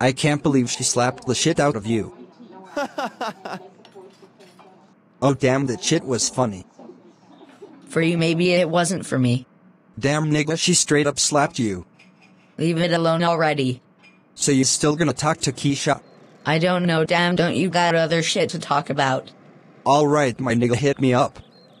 I can't believe she slapped the shit out of you. Oh damn, that shit was funny. For you, maybe it wasn't for me. Damn nigga, she straight up slapped you. Leave it alone already. So you still gonna talk to Keisha? I don't know, damn, don't you got other shit to talk about? Alright my nigga, hit me up.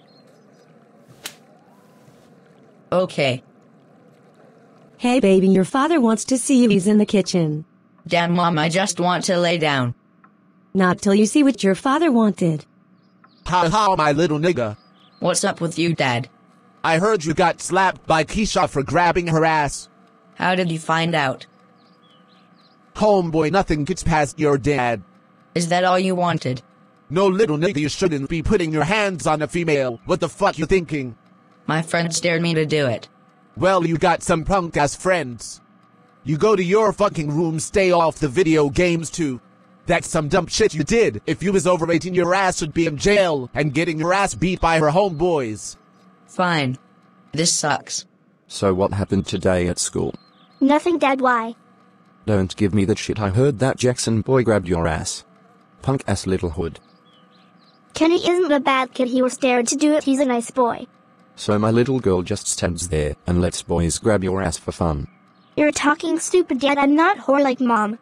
Okay. Hey baby, your father wants to see you, he's in the kitchen. Damn mom, I just want to lay down. Not till you see what your father wanted. Ha ha, my little nigga. What's up with you, Dad? I heard you got slapped by Keisha for grabbing her ass. How did you find out? Homeboy, nothing gets past your dad. Is that all you wanted? No, little nigga, you shouldn't be putting your hands on a female. What the fuck you thinking? My friends dared me to do it. Well, you got some punk-ass friends. You go to your fucking room, stay off the video games too. That's some dumb shit you did. If you was over 18, your ass would be in jail and getting your ass beat by her homeboys. Fine. This sucks. So what happened today at school? Nothing, Dad, why? Don't give me that shit. I heard that Jackson boy grabbed your ass. Punk ass little hood. Kenny isn't a bad kid, he was dared to do it, he's a nice boy. So my little girl just stands there and lets boys grab your ass for fun. You're talking stupid, Dad, I'm not whore like Mom.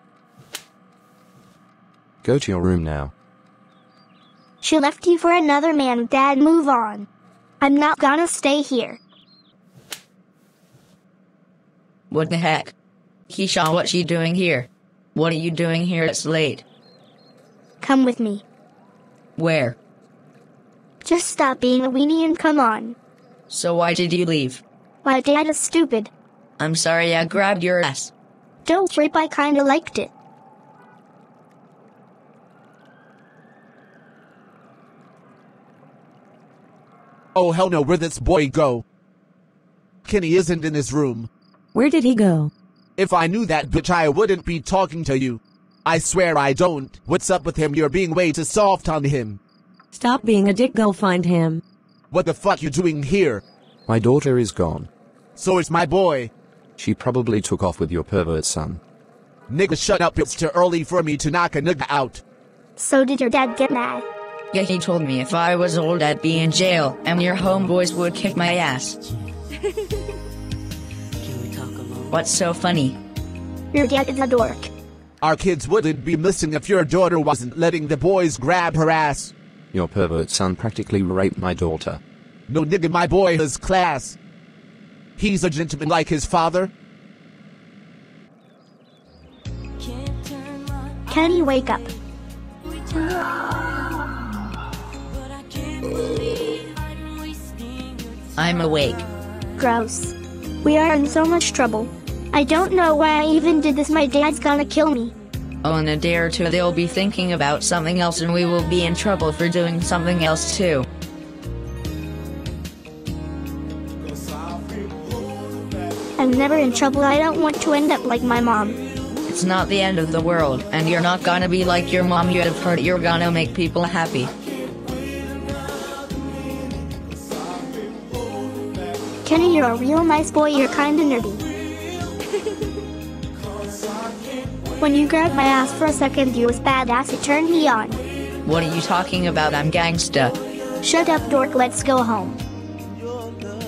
Go to your room now. She left you for another man, Dad, move on. I'm not gonna stay here. What the heck? Keisha, what's she doing here? What are you doing here? It's late. Come with me. Where? Just stop being a weenie and come on. So why did you leave? Why, Dad is stupid. I'm sorry I grabbed your ass. Don't trip, I kinda liked it. Oh hell no, where'd this boy go? Kenny isn't in his room. Where did he go? If I knew that bitch, I wouldn't be talking to you. I swear I don't. What's up with him? You're being way too soft on him. Stop being a dick, go find him. What the fuck you doing here? My daughter is gone. So it's my boy. She probably took off with your pervert son. Nigga, shut up, it's too early for me to knock a nigga out. So did your dad get mad? Yeah, he told me if I was old I'd be in jail and your homeboys would kick my ass. What's so funny? Your dad is a dork. Our kids wouldn't be missing if your daughter wasn't letting the boys grab her ass. Your pervert son practically raped my daughter. No nigga, my boy has class. He's a gentleman like his father. Kenny, wake up. I'm awake. Gross. We are in so much trouble. I don't know why I even did this, my dad's gonna kill me. Oh, in a day or two they'll be thinking about something else and we will be in trouble for doing something else too. I'm never in trouble, I don't want to end up like my mom. It's not the end of the world, and you're not gonna be like your mom. You'd have heard you're gonna make people happy. Kenny, you're a real nice boy, you're kinda nerdy. When you grabbed my ass for a second you was badass, it turned me on. What are you talking about? I'm gangsta. Shut up, dork, let's go home.